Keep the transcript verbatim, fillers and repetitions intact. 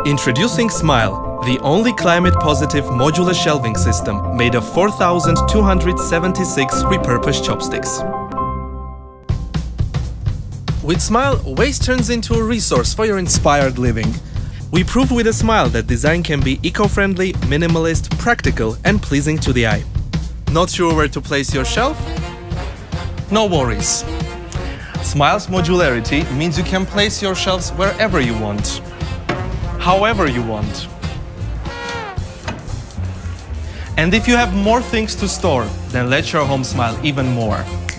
Introducing Smile, the only climate-positive modular shelving system made of four thousand two hundred seventy-six repurposed chopsticks. With Smile, waste turns into a resource for your inspired living. We prove with a smile that design can be eco-friendly, minimalist, practical, and pleasing to the eye. Not sure where to place your shelf? No worries. Smile's modularity means you can place your shelves wherever you want, however you want. And if you have more things to store, then let your home smile even more.